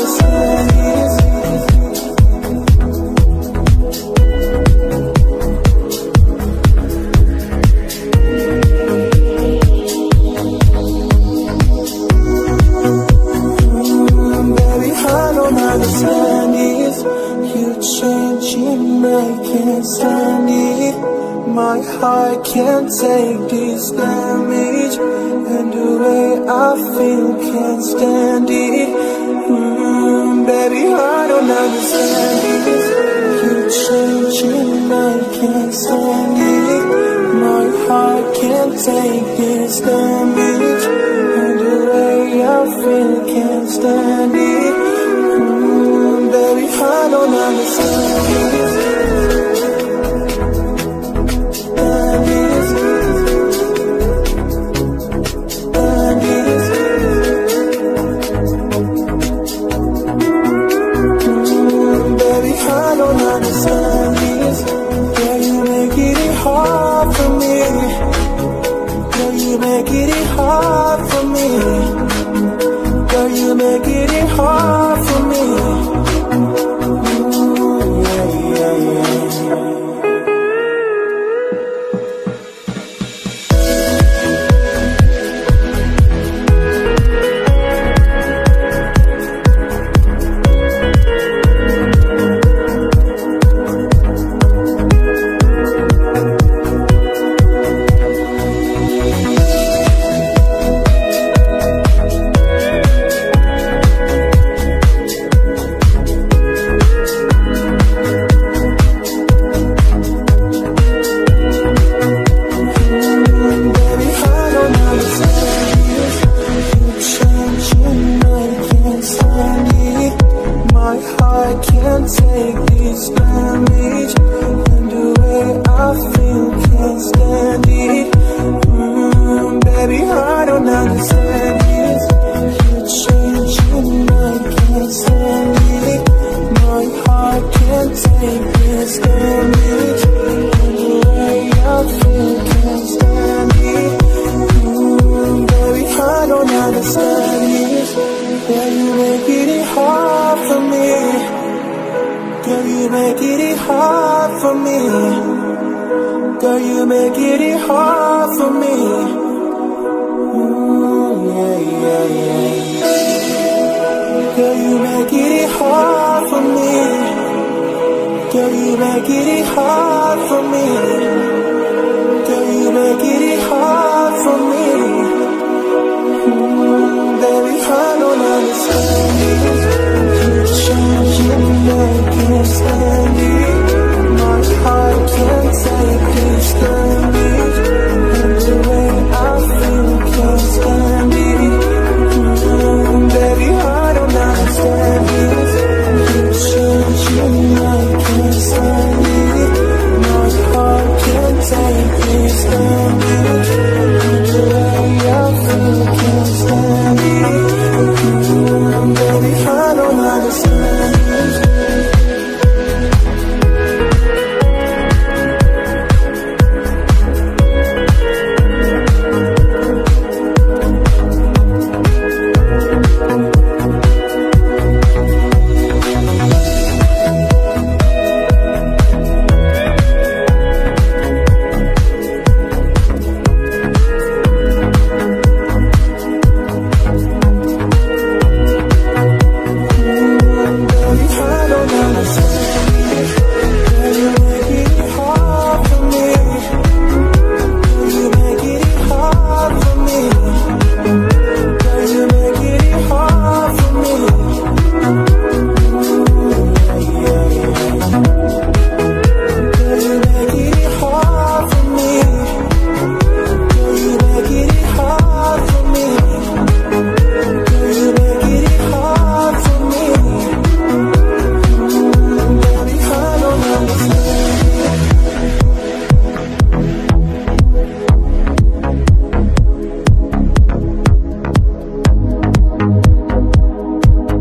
understand this. Baby, I don't understand this. You changing, I can't stand it. My heart can't take this damage, and the way I feel can't stand it. Baby, I don't understand this. You changing, I can't stand it. My heart can't take this damage, and the way I feel can't stand it. Baby, I don't understand this. I don't understand this. Yeah, you make it hard for me. Yeah, you make it hard for me. Yeah, you make it hard for me. Yeah, yeah, yeah.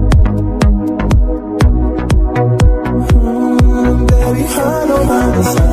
I don't understand.